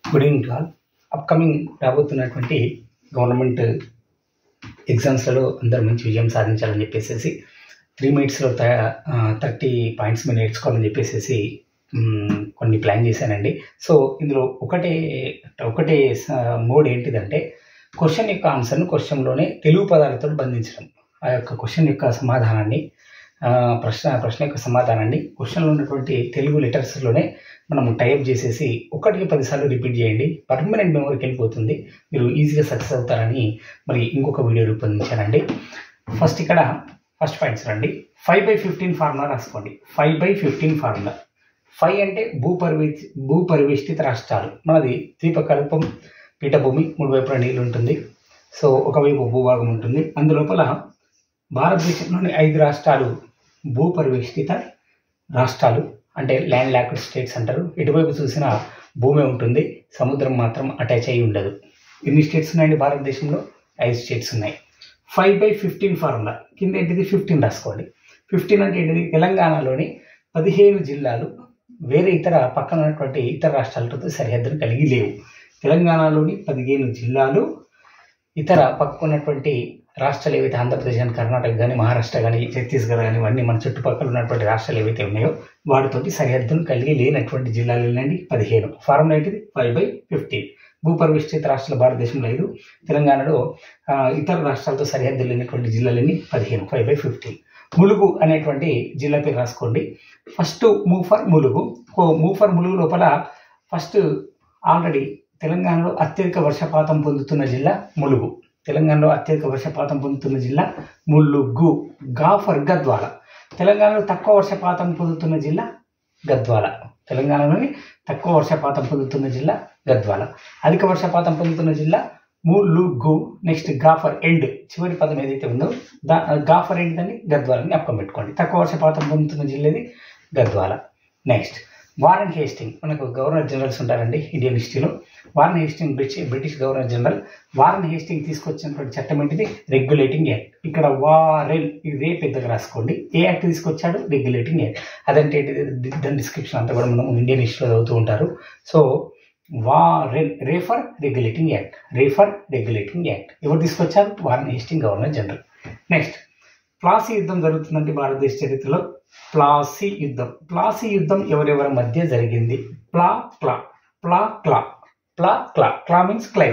Good evening to all. Upcoming రాబోతున్నటువంటి government ఎగ్జామ్స్లలో అందరూ మంచి విజయం సాధించాలని చెప్పేసి 3 మినిట్స్లో 30 పాయింట్స్ మీరు నేర్చుకోవాలని చెప్పేసి కొన్ని ప్లాన్ చేశానండి. సో ఇందులో ఒకటే మోడ్ ఏంటిదంటే క్వశ్చన్ యొక్క ఆన్సర్ను క్వశ్చన్లోనే తెలుగు పదాలతో బంధించడం. ఆ యొక్క క్వశ్చన్ యొక్క సమాధానాన్ని ప్రశ్న యొక్క సమాధానాన్ని క్వశ్చన్లో ఉన్నటువంటి తెలుగు లెటర్స్లోనే మనం టైప్ చేసేసి 1కి 10 సార్లు రిపీట్ చేయండి. పర్మనెంట్ మెమరీకి వెళ్ళిపోతుంది. మీరు ఈజీగా సక్సెస్ అవుతారని మరి ఇంకొక వీడియో రూపొందించానండి. ఫస్ట్ పాయింట్స్ రండి. 5/15 ఫార్ములా రాసుకోండి. 5/15 ఫార్ములా. 5 అంటే భూపరివేష్టిత రాష్ట్రాలు. మనది ద్వీపకల్పం, పీఠభూమి, 3 వైపుల నీళ్ళు ఉంటుంది. సో ఒకవైపు భూభాగం ఉంటుంది. అందులోపల భారతదేశంలోని 5 రాష్ట్రాలు భూపరివేష్టిత రాష్ట్రాలు అంటే ల్యాండ్ లాక్డ్ స్టేట్స్ అంటారు. ఇటువైపు చూసిన భూమి ఉంటుంది, సముద్రం మాత్రం అటాచ్ అయ్యి ఉండదు. ఎన్ని స్టేట్స్ ఉన్నాయండి భారతదేశంలో? 5 స్టేట్స్ ఉన్నాయి. 5/15 ఫార్ములా కింద ఏంటిది 15 రాసుకోండి. 15 అంటే ఏంటిది? తెలంగాణలోని 15 జిల్లాలు వేరే పక్కన ఉన్నటువంటి ఇతర రాష్ట్రాలతో సరిహద్దులు కలిగి లేవు. తెలంగాణలోని 15 జిల్లాలు ఇతర పక్కకున్నటువంటి రాష్ట్రాలు ఏవైతే ఆంధ్రప్రదేశ్ కానీ, కర్ణాటక కానీ, మహారాష్ట్ర కానీ, ఛత్తీస్గఢ్ కానీ, ఇవన్నీ మన చుట్టుపక్కల ఉన్నటువంటి రాష్ట్రాలు ఏవైతే ఉన్నాయో వాటితోటి సరిహద్దును కలిగి లేనటువంటి జిల్లాలు ఏంటండి? 15. ఫార్ములా ఏంటిది? 5/15. భూపరివేష్టిత రాష్ట్రాల భారతదేశంలో 5, తెలంగాణలో ఇతర రాష్ట్రాలతో సరిహద్దు లేనటువంటి జిల్లాలన్నీ 15. 5/15. ములుగు అనేటువంటి జిల్లా పేరు రాసుకోండి. First move for Mulugu. Mulugu లోపల ఫస్ట్ ఆల్రెడీ తెలంగాణలో అత్యధిక వర్షపాతం పొందుతున్న జిల్లా ములుగు. తెలంగాణలో అత్యధిక వర్షపాతం పొందుతున్న జిల్లా ములుగు. ఫర్ గద్వాల. తెలంగాణలో తక్కువ వర్షపాతం పొందుతున్న జిల్లా గద్వాల. తెలంగాణలోని తక్కువ వర్షపాతం పొందుతున్న జిల్లా గద్వాల. అధిక వర్షపాతం పొందుతున్న జిల్లా ములుగు. నెక్స్ట్ ఫర్ ఎండ్, చివరి పదం ఏదైతే ఉందో ఫర్ ఎండ్ దాన్ని గద్వాలని జ్ఞాపకం పెట్టుకోండి. తక్కువ వర్షపాతం పొందుతున్న జిల్లాది గద్వాల. Next Warren Hasting. మనకు గవర్నర్ జనరల్స్ ఉంటారండి ఇండియన్ హిస్టరీలో. Warren Hasting British governor general. Warren Hasting తీసుకొచ్చినటువంటి చట్టం ఏంటిది? Regulating act. ఇక్కడ వారెల్ ఇది పెద్దగా రాసుకోండి. ఏ యాక్ట్ తీసుకొచ్చాడు? Regulating act. అదంటే ఏంటిది? దాని డిస్క్రిప్షన్ అంతా కూడా మనం ఇండియన్ హిస్టరీలో చదువుతూ ఉంటారు. సో రేఫర్ రెగ్యులేటింగ్ యాక్ట్ ఎవరు తీసుకొచ్చారు? Warren Hasting governor general. Next Plassey యుద్ధం జరుగుతుందంటే భారతదేశ చరిత్రలో ప్లాసీ యుద్ధం ఎవరెవరి మధ్య జరిగింది? క్లా మీన్స్ క్లైవ్.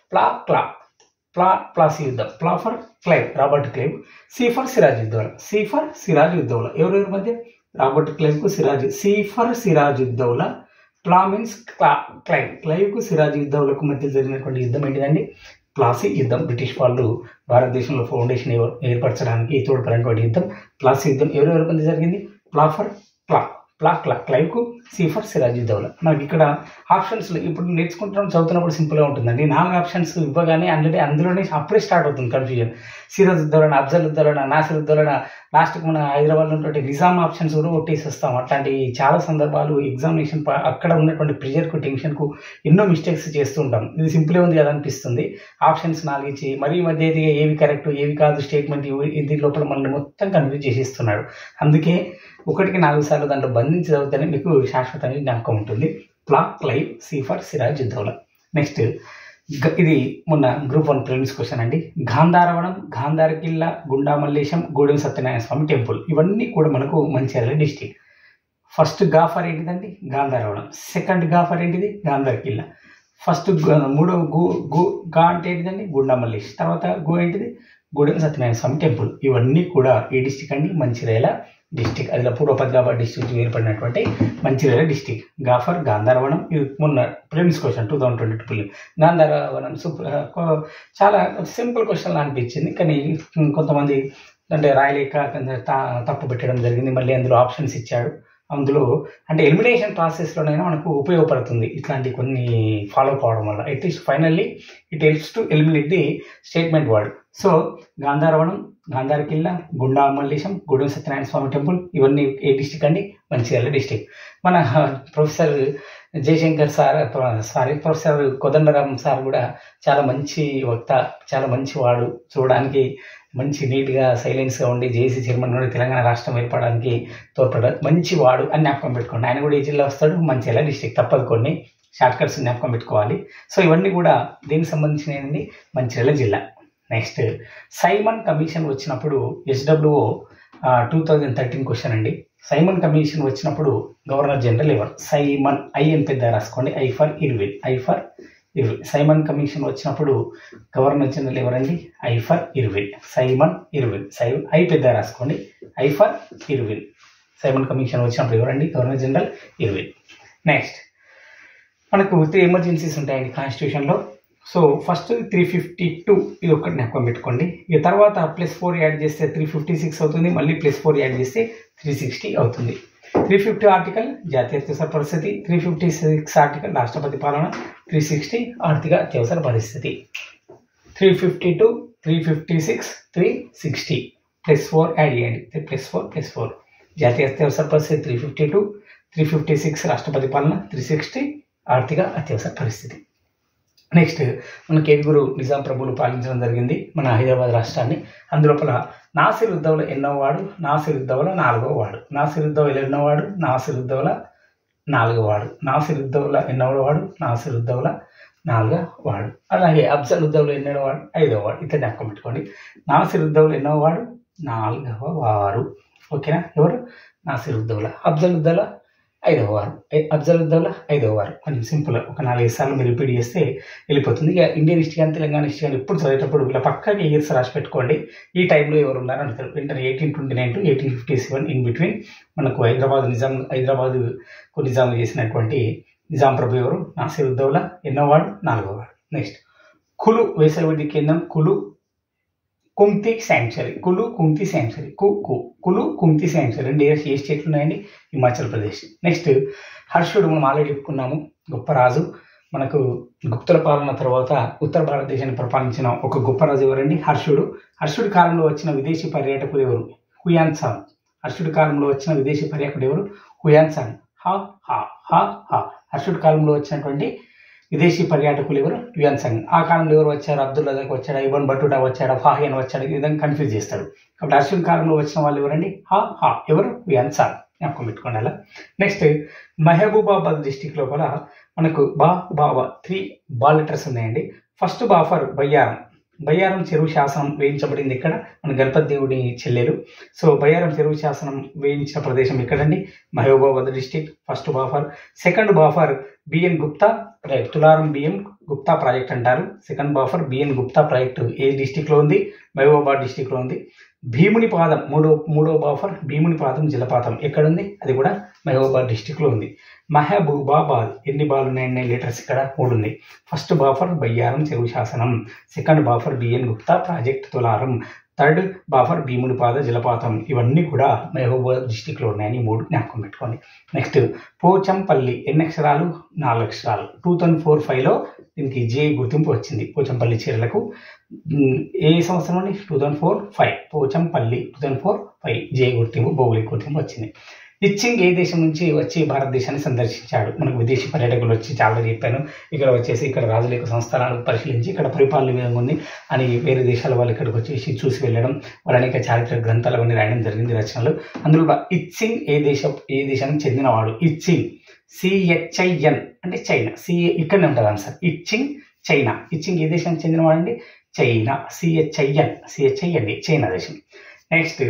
ప్లాసీ యుద్ధం. For Clive, Robert Clive. For Siraj Uddaula. ఎవరెవరి మధ్య? రాబర్ట్ క్లైవ్ కు సిరాజ్ ఉద్దౌలా. ప్లా మీన్స్ క్లైవ్ కు సిరాజ్ ఉద్దౌలకు మధ్య జరిగినటువంటి యుద్ధం ఏంటిదండి? ప్లాసీ యుద్ధం. బ్రిటిష్ వాళ్ళు భారతదేశంలో ఫౌండేషన్ ఏర్పరచడానికి తోడ్పడినటువంటి యుద్ధం ప్లాసీ యుద్ధం. ఎవరెవరి మధ్య జరిగింది? క్లైవ్ కు ఫర్ సిరాజ్ ఉద్దౌలా. మనకి ఇక్కడ ఆప్షన్స్ ఇప్పుడు చదువుతున్నప్పుడు సింపుల్గా ఉంటుందండి. 4 ఆప్షన్స్ ఇవ్వగానే అందులోనే అప్పుడే స్టార్ట్ అవుతుంది కన్ఫ్యూజన్. సిరాజ్ ఉద్దౌలా, అఫ్జల్ ఉద్దౌలా, నాసిర్ ఉద్దౌలా, లాస్ట్కి మన హైదరాబాద్లో ఉన్నటువంటి నిజాం ఆప్షన్స్ కూడా కొట్టేసి వస్తాం. అట్లాంటి చాలా సందర్భాలు ఎగ్జామినేషన్ అక్కడ ఉన్నటువంటి ప్రెషర్కు, టెన్షన్కు ఎన్నో మిస్టేక్స్ చేస్తూ ఉంటాం. ఇది సింపుల్గా ఉంది కదా అనిపిస్తుంది. ఆప్షన్స్ 4 ఇచ్చి మరీ మధ్య ఏవి కరెక్ట్ ఏవి కాదు స్టేట్మెంట్ ఇది లోపల మనల్ని మొత్తం కన్ఫ్యూజ్ చేసేస్తున్నాడు. అందుకే 1కి 4 సార్లు దాంట్లో బంధించి చదివితేనే మీకు శాశ్వతంగా జ్ఞాపకం ఉంటుంది. Clive, for Siraj Uddaula. Next ఇది మొన్న గ్రూప్ 1 ప్రిలిమ్స్ క్వశ్చన్ అండి. గాంధారవనం, గాంధార కిల్లా, గుండా మల్లేశం, గూడెం సత్యనారాయణ స్వామి టెంపుల్ ఇవన్నీ కూడా మనకు మంచిర్యాల డిస్టిక్. ఫస్ట్ ఫర్ ఏంటిదండి? గాంధారవనం. సెకండ్ ఫర్ ఏంటిది? గాంధార కిల్లా. ఫస్ట్ మూడవ గా అంటే ఏంటిదండి? గుండా మల్లేశం. తర్వాత ఏంటిది? గూడెం సత్యనారాయణ స్వామి టెంపుల్. ఇవన్నీ కూడా ఏ డిస్టిక్ అండి? మంచిర్యాల డిస్టిక్. అది పూర్వపద్లాబాద్ డిస్టిక్ ఏర్పడినటువంటి మంచిర్యాల డిస్టిక్. ఫర్ గాంధారవనం. ఇది మొన్న ప్రిలిమ్స్ క్వశ్చన్ 2022 ప్రిలిమ్. గాంధారవనం చాలా సింపుల్ క్వశ్చన్ అనిపించింది, కానీ కొంతమంది అంటే రాయలేక తప్పు పెట్టడం జరిగింది. మళ్ళీ అందులో ఆప్షన్స్ ఇచ్చాడు. అందులో అంటే ఎలిమినేషన్ ప్రాసెస్లోనైనా మనకు ఉపయోగపడుతుంది ఇట్లాంటి కొన్ని ఫాలో కావడం వల్ల. At least finally it helps to eliminate the statement word. So Gandharavanam, Gandhara Killa, Gunda Mallesham, Gudem Satyanarayana Swamy temple ఇవన్నీ ఏ డిస్టిక్ అండి? మంచిర్యాల డిస్టిక్. మన professor Jayashankar professor Kodandaram sir కూడా చాలా మంచి వక్త, చాలా మంచి వాడు. చూడడానికి మంచి నీట్గా సైలెన్స్గా ఉండి జేసీ చైర్మన్ నుండి తెలంగాణ రాష్ట్రం ఏర్పడడానికి తోడ్పడ మంచి వాడు అని జ్ఞాపకం పెట్టుకోండి. ఆయన కూడా ఈ జిల్లా వస్తాడు, మంచిర్యాల డిస్టిక్. తప్పదు కొన్ని షార్ట్ కట్స్ జ్ఞాపకం పెట్టుకోవాలి. సో ఇవన్నీ కూడా దీనికి సంబంధించినవి మంచిర్యాల జిల్లా. నెక్స్ట్ సైమన్ కమిషన్ వచ్చినప్పుడు SWO 2013 క్వశ్చన్ అండి. సైమన్ కమిషన్ వచ్చినప్పుడు గవర్నర్ జనరల్ ఎవరు? సైమన్, ఐ అని పెద్ద రాసుకోండి, I for Irwin. Simon commission వచ్చినప్పుడు గవర్నర్ జనరల్ ఎవరండి? I for Irwin, Simon Irwin. I పెద్ద రాసుకోండి, I for Irwin. Simon commission వచ్చినప్పుడు ఎవరండి? Governor general Irwin. నెక్స్ట్ మనకు 3 ఎమర్జెన్సీస్ ఉంటాయండి కాన్స్టిట్యూషన్లో. సో ఫస్ట్ 352 ఇది ఒకటి జ్ఞాపకం పెట్టుకోండి. ఇక తర్వాత +4 యాడ్ చేస్తే 356 అవుతుంది, మళ్ళీ +4 యాడ్ చేస్తే 360 అవుతుంది. 350 ఆర్టికల్ జాతీయ అత్యవసర పరిస్థితి, 356 ఆర్టికల్ రాష్ట్రపతి పాలన, 360 ఆర్థిక అత్యవసర పరిస్థితి. 352, 356, 360 +4 యాడ్ చేయండి, +4 జాతీయ అత్యవసర పరిస్థితి 352, 356 రాష్ట్రపతి పాలన, 360 ఆర్థిక అత్యవసర పరిస్థితి. నెక్స్ట్ మనకి 8 నిజాం ప్రభువులు పాలించడం జరిగింది మన హైదరాబాద్ రాష్ట్రాన్ని. అందులోపల నాసిర్ ఉద్దౌలా ఎన్నో వాడు? నాసిర్ ఉద్దౌలా 4వ వాడు. నాసిర్ ఉద్దౌలా ఎన్నో వాడు? నాసిర్ ఉద్దౌలా 4వ వాడు. నాసిర్ ఉద్దౌలా ఎన్నో వాడు? నాసిర్ ఉద్దౌలా 4వ వాడు. అలాగే అఫ్జల్ ఉద్దౌలా ఎన్నో వాడు? 5వ వాడు. ఇతను జ్ఞాపకం పెట్టుకోండి. నాసిర్ ఉద్దౌలా ఎన్నో వాడు? 4వ వారు. ఓకేనా? ఎవరు? నాసిర్ ఉద్దౌలా. అఫ్జల్ ఉద్దౌలా 5వ వారు. అఫ్జల్ ఉద్దౌలా 5వ వారు. కొంచెం సింపుల్, ఒక 4-5 సార్లు మీరు రిపీట్ చేస్తే వెళ్ళిపోతుంది. ఇక ఇండియన్ హిస్టరీ కానీ తెలంగాణ హిస్టరీ కానీ ఎప్పుడు చదివేటప్పుడు ఇలా పక్కగా ఇయర్స్ రాసి పెట్టుకోండి. ఈ టైంలో ఎవరు ఉన్నారని అంటారు. వెంటనే 1829 to 1857 ఇన్ బిట్వీన్ మనకు హైదరాబాద్ నిజాం చేసినటువంటి నిజాం ప్రభు ఎవరు? నాసిర్ ఉద్దౌలా ఎన్నో వాడు? 4వ వాడు. నెక్స్ట్ కులు వేసవి విద్య కేంద్రం Kullu Kunti sanctuary. Kullu Kunti sanctuary. Kullu Kunti sanctuary. 2 ఏ స్టేట్లు ఉన్నాయండి? హిమాచల్ ప్రదేశ్. నెక్స్ట్ హర్షుడు మనం ఆల్రెడీ చెప్పుకున్నాము, గొప్ప రాజు. మనకు గుప్తుల పాలన తర్వాత ఉత్తర భారతదేశాన్ని పరిపాలించిన ఒక గొప్ప రాజు ఎవరండి? హర్షుడు. హర్షుడి కాలంలో వచ్చిన విదేశీ పర్యాటకుడు ఎవరు? Hiuen song. హర్షుడి కాలంలో వచ్చిన విదేశీ పర్యాటకుడు ఎవరు? Hiuen song. హర్షుడి కాలంలో వచ్చినటువంటి విదేశీ పర్యాటకులు ఎవరు? Hiuen Tsang. ఆ కాలంలో ఎవరు వచ్చారు? అబ్దుల్ రజాక్ వచ్చాడా? ఇబన్ బట్టుటా వచ్చాడా? ఫాహియాన్ వచ్చాడు? ఈ విధంగా కన్ఫ్యూజ్ చేస్తాడు. కాబట్టి హర్షుడి కాలంలో వచ్చిన వాళ్ళు ఎవరండి? ఎవరు? Hiuen Tsang. జ్ఞాపకం పెట్టుకోండి అలా. నెక్స్ట్ మహబూబాబాద్ డిస్టిక్ లోపల మనకు బాబా 3 బాల్ లెటర్స్ ఉన్నాయండి. ఫస్ట్ బాఫర్ బయ్యారం చెరువు శాసనం వేయించబడింది ఇక్కడ, మన గణపతి దేవుడి చెల్లెలు. సో బయ్యారం చెరువు శాసనం వేయించిన ప్రదేశం ఎక్కడండి? మహబూబాబాద్ డిస్టిక్. ఫస్ట్ బాఫర్. సెకండ్ బాఫర్ BN Gupta project, Tularam BM Gupta project అంటారు. సెకండ్ బాఫర్ బిఎన్ గుప్తా ప్రాజెక్టు ఏ డిస్టిక్ లో ఉంది? మహబూబాబాద్ డిస్టిక్ లో ఉంది. భీముని పాదం మూడో బాఫర్ భీముని పాదం జలపాతం ఎక్కడుంది? అది కూడా మహబూబాబాద్ డిస్టిక్ లో ఉంది. మహబూబాబాద్ ఎన్ని బాల్ ఉన్నాయండి? లెటర్స్ ఇక్కడ 3 ఉంది. ఫస్ట్ బాఫర్ బయ్యారం చెరువు శాసనం, సెకండ్ బాఫర్ BN Gupta project Tularam, third బాఫర్ భీముని పాద జలపాతం. ఇవన్నీ కూడా మహబూబాబాద్ డిస్టిక్ లో ఉన్నాయని 3 జ్ఞాపకం పెట్టుకోండి. నెక్స్ట్ పోచంపల్లి ఎన్ని అక్షరాలు? 4 అక్షరాలు. 2004-5లో దీనికి జే గుర్తింపు వచ్చింది పోచంపల్లి చీరలకు. ఏ సంవత్సరం అండి? 2004-5. పోచంపల్లి 2004-5 జే గుర్తింపు, భౌగోళిక గుర్తింపు వచ్చింది. ఇచ్చింగ్ ఏ దేశం నుంచి వచ్చి భారతదేశాన్ని సందర్శించాడు? మనకు విదేశీ పర్యాటకులు వచ్చి చాలా చెప్పాను. ఇక్కడ వచ్చేసి ఇక్కడ రాజుల యొక్క సంస్థానాలను పరిశీలించి ఇక్కడ పరిపాలన విధంగా ఉంది అని వేరే దేశాల వాళ్ళు ఇక్కడికి వచ్చేసి చూసి వెళ్ళడం, వాళ్ళ అనేక చారిత్రక గ్రంథాలు అవన్నీ రాయడం జరిగింది రచనలు. అందులో ఇచ్చింగ్ ఏ దేశానికి చెందినవాడు? ఇచ్చింగ్ CHIN అంటే చైనా. ఇక్కడనే ఉంటుంది ఆన్సర్. I Ching China. ఇచ్చింగ్ ఏ దేశానికి చెందినవాడండి? చైనా. CHIN చైనా దేశం. నెక్స్ట్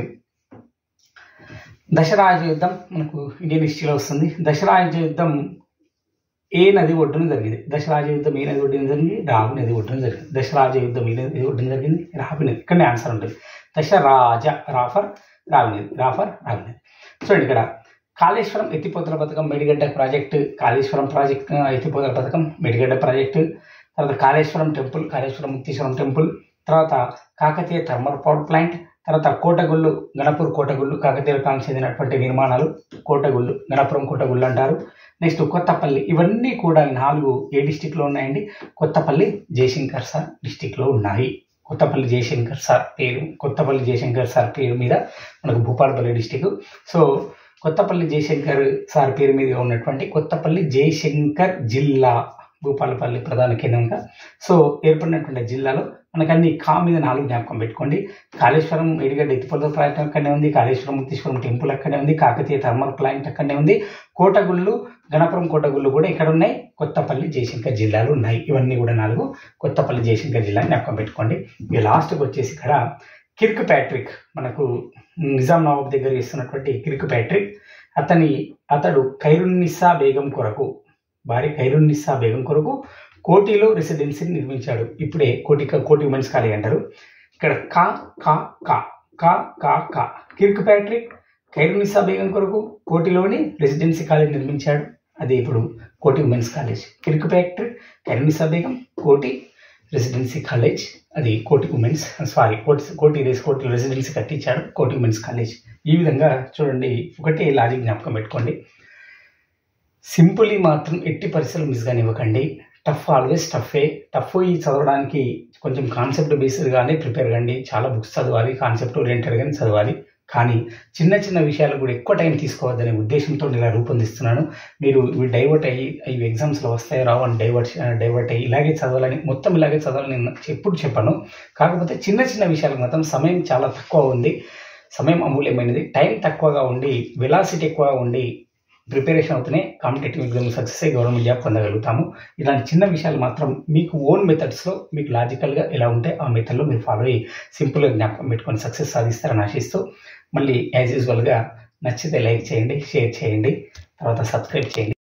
దశరాజ యుద్ధం మనకు ఇండియన్ హిస్టరీలో వస్తుంది. దశరాజ యుద్ధం ఏ నది ఒడ్డున జరిగింది? దశరాజ యుద్ధం ఏ నది ఒడ్డున జరిగింది? రావి నది ఒడ్డున జరిగింది. దశరాజ యుద్ధం ఏ నది ఒడ్డున జరిగింది? రావి నది. ఇక్కడనే ఆన్సర్ ఉంటుంది. దశరాజ రావి నది. చూడండి ఇక్కడ కాళేశ్వరం ఎత్తిపోతల పథకం, మేడిగడ్డ ప్రాజెక్టు, కాళేశ్వరం ప్రాజెక్ట్ ఎత్తిపోతల పథకం, మేడిగడ్డ ప్రాజెక్టు, తర్వాత కాళేశ్వరం టెంపుల్, కాళేశ్వరం ముక్తీశ్వరం టెంపుల్, తర్వాత కాకతీయ థర్మల్ పవర్ ప్లాంట్, తర్వాత కోటగుళ్ళు, గణపూర్ కోటగుళ్ళు, కాకతీయ కాలానికి చెందినటువంటి నిర్మాణాలు కోటగుళ్ళు, గణపురం కోటగుళ్ళు అంటారు. నెక్స్ట్ కొత్తపల్లి. ఇవన్నీ కూడా 4 ఏ డిస్టిక్లో ఉన్నాయండి? కొత్తపల్లి జయశంకర్ సార్ డిస్టిక్లో ఉన్నాయి. కొత్తపల్లి జయశంకర్ సార్ పేరు మీద మనకు Bhupalpally district. So Kothapalli Jayashankar sir పేరు మీద ఉన్నటువంటి కొత్తపల్లి జయశంకర్ జిల్లా భూపాలపల్లి ప్రధాన కేంద్రంగా సో ఏర్పడినటువంటి జిల్లాలో మనకు అన్ని మీద 4 జ్ఞాపకం పెట్టుకోండి. కాళేశ్వరం మేడిగడ్డ ఎత్తిపోతల ప్రాజెక్ట్ అక్కడనే ఉంది, కాళేశ్వరం ముక్తీశ్వరం టెంపుల్ అక్కడనే ఉంది, కాకతీయ థర్మల్ ప్లాంట్ అక్కడనే ఉంది, కోటగుళ్ళు గణపురం కోటగుళ్ళు కూడా ఇక్కడ ఉన్నాయి, కొత్తపల్లి జయశంకర్ జిల్లాలు ఉన్నాయి. ఇవన్నీ కూడా 4 కొత్తపల్లి జయశంకర్ జిల్లా జ్ఞాపకం పెట్టుకోండి. ఇక లాస్ట్కి వచ్చేసి ఇక్కడ కిర్క్ ప్యాట్రిక్, మనకు నిజాం నవాబ్ దగ్గర ఇస్తున్నటువంటి కిర్క్ ప్యాట్రిక్, అతడు ఖైరున్నిసా బేగం కొరకు, భార్య ఖైరున్నిసా బేగం కొరకు కోటిలో రెసిడెన్సీని నిర్మించాడు. ఇప్పుడే కోటి ఉమెన్స్ కాలేజ్ అంటారు. ఇక్కడ కా కా కా కా కా కా కిర్క్ ప్యాట్రిక్ ఖైరున్నిసా బేగం కొరకు కోటిలోని రెసిడెన్సీ కాలేజ్ నిర్మించాడు. అది ఇప్పుడు Koti women's college. Kirkpatrick Khairunnisa Begum Koti residency college, అది కోటి ఉమెన్స్ కోటి రెసిడెన్సీ కట్టించాడు, కోటి ఉమెన్స్ కాలేజ్. ఈ విధంగా చూడండి, ఒకటే లాజిక్ జ్ఞాపకం పెట్టుకోండి. సింపుల్లీ మాత్రం ఎట్టి పరిస్థితులు మిస్ కానివ్వకండి. టఫ్ ఆల్వేస్ టఫే. టఫ్ ఈ చదవడానికి కొంచెం కాన్సెప్ట్ బేస్డ్గానే ప్రిపేర్ కండి. చాలా బుక్స్ చదవాలి, కాన్సెప్ట్ ఓరియంటెడ్గానే చదవాలి. కానీ చిన్న చిన్న విషయాలు కూడా ఎక్కువ టైం తీసుకోవద్దనే ఉద్దేశంతో ఇలా రూపొందిస్తున్నాను. మీరు ఇవి డైవర్ట్ అయ్యి ఇవి ఎగ్జామ్స్లో వస్తాయి రావు అని డైవర్ట్ అయ్యి ఇలాగే చదవాలని నేను ఎప్పుడు చెప్పను. కాకపోతే చిన్న చిన్న విషయాలకు మాత్రం సమయం చాలా తక్కువ ఉంది, సమయం అమూల్యమైనది. టైం తక్కువగా ఉండి వెలాసిటీ ఎక్కువగా ఉండి ప్రిపరేషన్ అవుతూనే కాంపిటేటివ్ ఎగ్జామ్ సక్సెస్ అయ్యి గవర్నమెంట్ జాబ్ పొందగలుగుతాము. ఇలాంటి చిన్న విషయాలు మాత్రం మీకు ఓన్ మెథడ్స్లో మీకు లాజికల్గా ఎలా ఉంటే ఆ మెథడ్లో మీరు ఫాలో అయ్యి సింపుల్గా జ్ఞాపకం పెట్టుకొని సక్సెస్ సాధిస్తారని ఆశిస్తూ, మళ్ళీ యాజ్ యూజువల్గా నచ్చితే లైక్ చేయండి, షేర్ చేయండి, తర్వాత సబ్స్క్రైబ్ చేయండి.